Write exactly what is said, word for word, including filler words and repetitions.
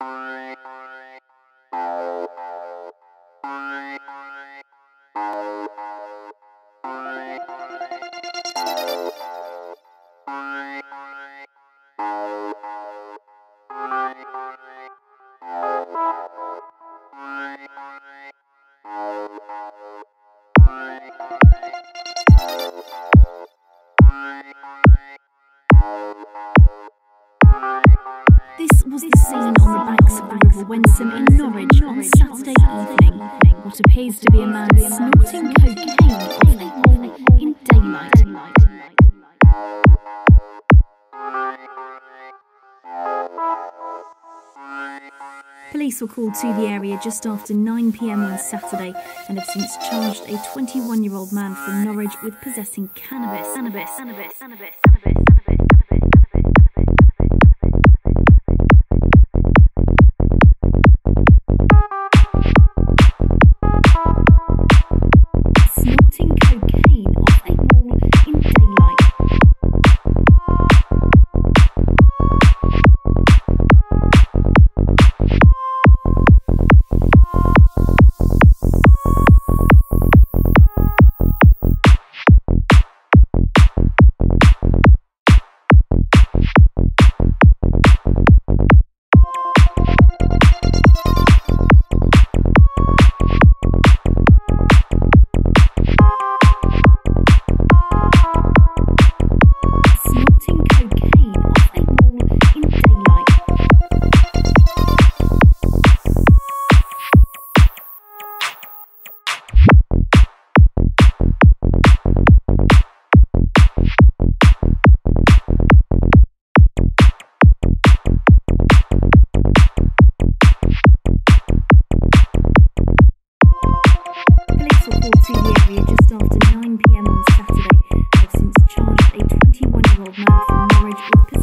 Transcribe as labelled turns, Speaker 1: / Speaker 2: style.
Speaker 1: This was the scene on the banks of the River Wensum in Norwich on Saturday evening. What appears to be a man snorting cocaine off a wall in daylight. Police were called to the area just after nine p m on Saturday and have since charged a twenty-one-year-old man from Norwich with possessing cannabis. Cannabis, cannabis, cannabis, cannabis. To the area just after nine p m on Saturday and have since charged a twenty-one-year-old man from Norwich with possession.